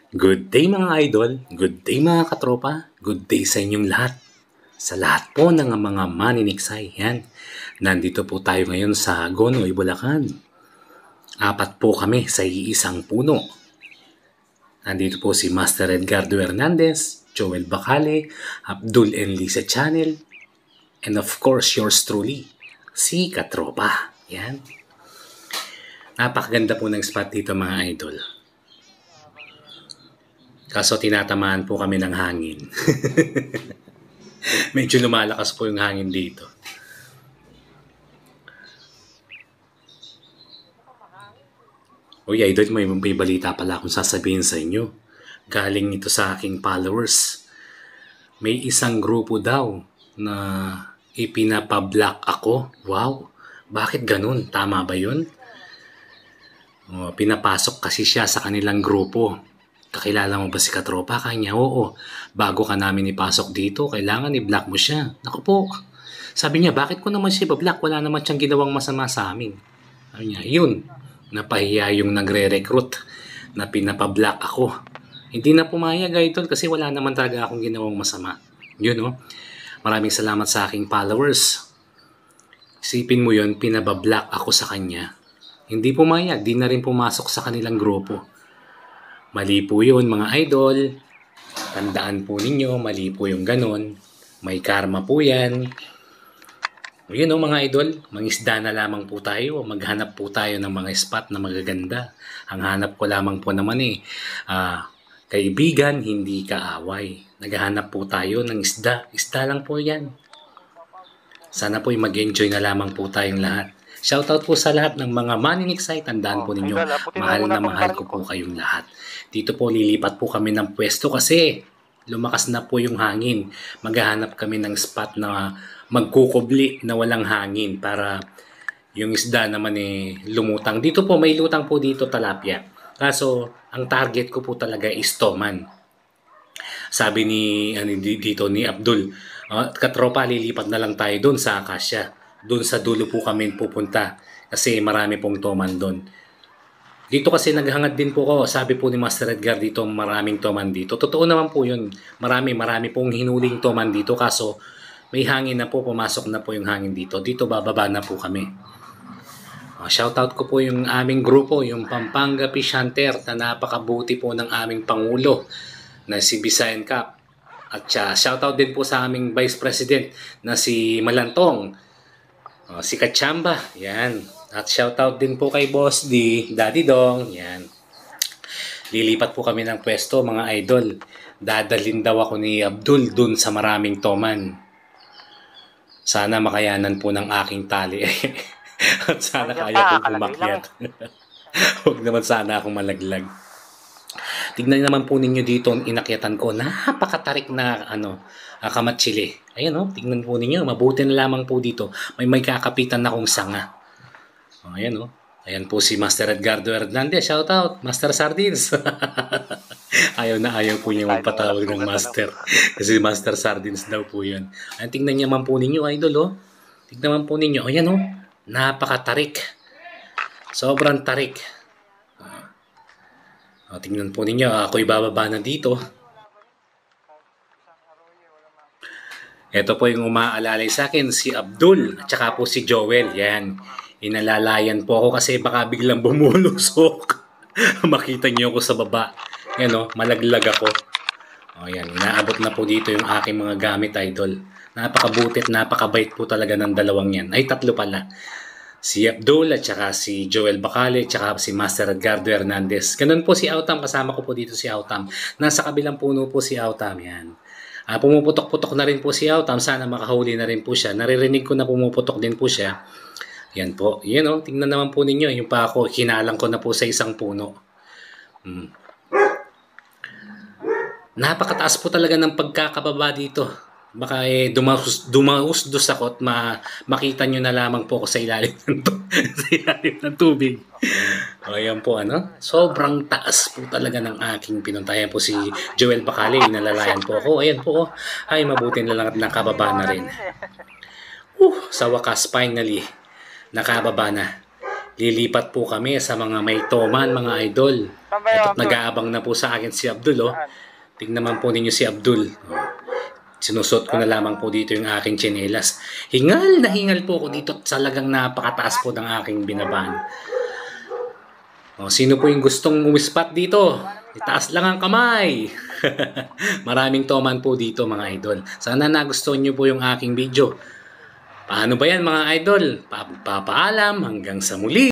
Good day mga idol, good day mga katropa, good day sa inyong lahat. Sa lahat po ng mga maniniksay, yan. Nandito po tayo ngayon sa Gonoy, Bulacan. Apat po kami sa iisang puno. Nandito po si Master Edgardo Hernandez, Joel Bacale, Abdul and Lisa Channel, and of course yours truly, si Katropa. Yan. Napakaganda po ng spot dito mga idol. Kaso tinatamaan po kami ng hangin. Medyo lumalakas po yung hangin dito. Uy, idol, may balita pala akong sasabihin sa inyo. Galing ito sa aking followers. May isang grupo daw na ipinapablock ako. Wow, bakit ganun? Tama ba yun? Pinapasok kasi siya sa kanilang grupo. Kakilala mo ba si Katropa? Kanya, oo. Bago ka namin ipasok dito, kailangan i-block mo siya. Naku po. Sabi niya, bakit ko naman siya i-block? Wala naman siyang ginawang masama sa amin. Sabi niya, yun. Napahiya yung nagre-recruit na pinapablock ako. Hindi na pumayag idol kasi wala naman talaga akong ginawang masama. Yun oh. Maraming salamat sa aking followers. Isipin mo yun, pinabablock ako sa kanya. Hindi pumayag, di na rin pumasok sa kanilang grupo. Mali po yun mga idol. Tandaan po ninyo, mali po yung ganon. May karma po yan. Yun o mga idol, mangisda na lamang po tayo. Maghanap po tayo ng mga spot na magaganda. Ang hanap ko lamang po naman kaibigan, hindi kaaway. Naghahanap po tayo ng isda. Isda lang po yan. Sana po mag-enjoy na lamang po tayong lahat. Shoutout po sa lahat ng mga maniniksay. Tandaan po ninyo, mahal na mahal ko po kayong lahat. Dito po lilipat po kami ng pwesto kasi lumakas na po yung hangin. Maghahanap kami ng spot na magkukubli na walang hangin para yung isda naman lumutang. Dito po may lutang po dito tilapia. Kaso ang target ko po talaga is toman. Sabi dito ni Abdul, Katropa, lilipat na lang tayo doon sa Akasya. Doon sa dulo po kami pupunta kasi marami pong toman doon. Dito kasi naghangad din po ko. Sabi po ni Master Edgar dito, maraming toman dito. Totoo naman po yun. Marami pong hinuling toman dito. Kaso may hangin na po. Pumasok na po yung hangin dito. Dito bababa na po kami. Shoutout ko po yung aming grupo, yung Pampanga Fish Hunter na napakabuti po ng aming Pangulo na si Bisayan Cap. At shoutout din po sa aming Vice President na si Malantong. Si Kachamba. Yan. At shoutout din po kay Boss D, Daddy Dong, yan. Lilipat po kami ng pwesto mga idol. Dadalhin daw ako ni Abdul dun sa maraming toman. Sana makayanan po ng aking tali. At sana kaya kong umakyat. Huwag naman sana akong malaglag. Tignan naman po ninyo dito ang inakyatan ko. Napakatarik na kamatsili. Ayan o, tignan po ninyo. Mabuti na lamang po dito. May kakapitan na kong sanga. Ayan o. Ayan po si Master Edgardo Hernandez. Shout out, Master Sardines. Ayaw po niya magpatawag ng Master. Kasi Master Sardines daw po yun. Ayan, tingnan niya man po ninyo, idol o. Tingnan man po ninyo. Ayan o. Napakatarik. Sobrang tarik. Tingnan po ninyo. Ako'y bababa na dito. Ito po yung umaalalay sa akin. Si Abdul. At saka po si Joel. Yan. Inalalayan po ako kasi baka biglang bumulusok. Makita niyo ako sa baba. Yan o, malaglag ako. Yan, inaabot na po dito yung aking mga gamit, idol. Napakabutit, napakabait po talaga ng dalawang yan. Ay, tatlo pala. Si Abdul at saka si Joel Bacale at saka si Master Edgardo Hernandez. Ganun po si Autam. Kasama ko po dito si Autam. Nasa kabilang puno po si Autam. Yan. Pumuputok-putok na rin po si Autam. Sana makahuli na rin po siya. Naririnig ko na pumuputok din po siya. Yan po. Yan o. Tingnan naman po ninyo. Yung pa ako, hinalang ko na po sa isang puno. Napakataas po talaga ng pagkakababa dito. Baka dumausdos ako at makita nyo na lamang po ako sa ilalim ng tubig. Ayan po Sobrang taas po talaga ng aking pinuntayan po si Joel Bacale. Inalalayan po ako. Ayan po. Ay, mabuti na lang at nakababa na rin. Sa wakas, finally. Nakababa na. Lilipat po kami sa mga may toman, mga idol. Ito't nag-aabang na po sa akin si Abdul, oh. Tingnan naman po ninyo si Abdul. Sinusot ko na lamang po dito yung aking tsinelas. Hingal na hingal po ako dito at talagang napakataas po ng aking binaban. Sino po yung gustong umispat dito? Itaas lang ang kamay. Maraming toman po dito mga idol. Sana nagustuhan nyo po yung aking video. Paano ba yan mga idol? Papaalam hanggang sa muli.